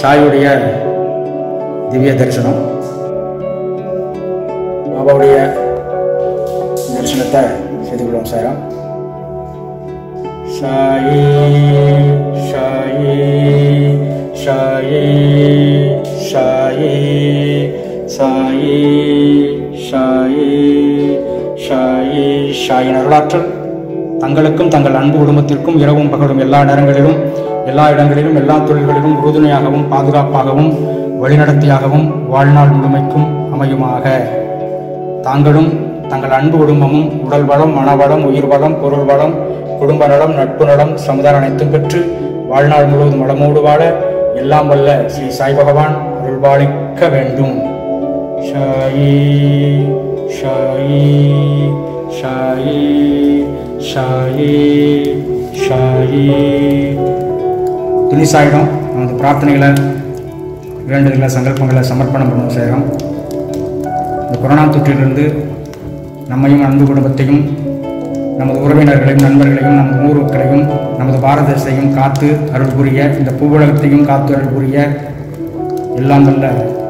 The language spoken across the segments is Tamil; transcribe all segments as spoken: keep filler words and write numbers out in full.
சாயுடைய திவ்ய தரிசனம். பாபாவுடைய தரிசனத்தை செய்து கொள்வோம். சாய்ராம். சாயி சாயி சாயி சாயி சாயி சாயி சாயி சாயின் அருளாற்றல் தங்களுக்கும் தங்கள் அன்பு குடும்பத்திற்கும் இரவும் பகலும் எல்லா நேரங்களிலும் எல்லா இடங்களிலும் எல்லா தொழில்களிலும் உறுதுணையாகவும் பாதுகாப்பாகவும் வழிநடத்தியாகவும் வாழ்நாள் முழுமைக்கும் அமையுமாக. தாங்களும் தங்கள் அன்பு குடும்பமும் உடல் வளம், மனவளம், உயிர் வளம், பொருள் வளம், குடும்ப நலம், நட்பு நலம், சமுதாயம் அனைத்தும் பெற்று வாழ்நாள் முழுவதும் வளமோடு வாழ எல்லாம் வல்ல ஸ்ரீ சாய் பகவான் அருள்பாலிக்க வேண்டும். ஷாயி ஷாயி ஷாயி ஷாயி ஷாயி. துணி சாயிடம் நமது பிரார்த்தனைகளை, வேண்டுதல்களை, சங்கல்பங்களை சமர்ப்பணம் பண்ணுவோம். சாயிரம். இந்த கொரோனா தொற்றிலிருந்து நம்மையும் அன்பு குடும்பத்தையும் நமது உறவினர்களையும் நண்பர்களையும் நமது ஊர் மக்களையும் நமது பாரத தேசத்தையும் காத்து அருள் புரிய, இந்த பூவுலகத்தையும் காத்து அருள் புரிய எல்லாம் வல்ல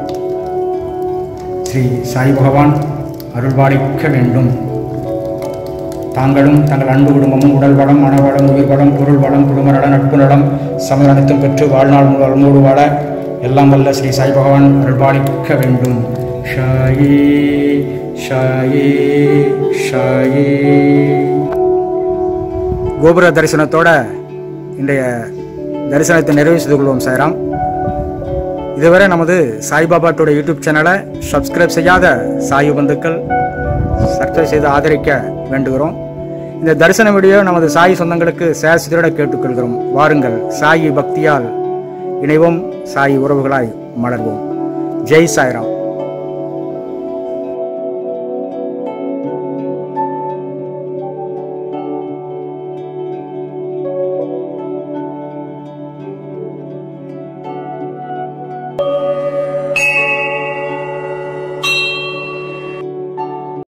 ஸ்ரீ சாய் பகவான் அருள்பாலிக்க வேண்டும். தாங்களும் தங்கள் அன்பு குடும்பமும் உடல் வளம், மனவளம், உயிர் வளம், பொருள் வளம், குடும்ப நலம், நட்பு நலம், சமயம் அனைத்தும் பெற்று வாழ்நாள் வளமோடு வாழ எல்லாம் வல்ல ஸ்ரீ சாய் பகவான் அருள்பாலிக்க வேண்டும். ஷாயி ஷாயி ஷாயி. கோபுர தரிசனத்தோட இன்றைய தரிசனத்தை நிறைவு செய்து கொள்வோம். சாய்ராம். இதுவரை நமது சாய்பாபா டுடே யூடியூப் சேனலை சப்ஸ்கிரைப் செய்யாத சாயு பந்துக்கள் சப்ஸ்கிரைப் செய்து ஆதரிக்க வேண்டுகிறோம். இந்த தரிசன வீடியோ நமது சாய் சொந்தங்களுக்கு ஷேர் செய்திட கேட்டுக்கொள்கிறோம். வாருங்கள், சாயி பக்தியால் இணைவோம், சாயி உறவுகளாய் மலர்வோம். ஜெய் சாய்ராம்.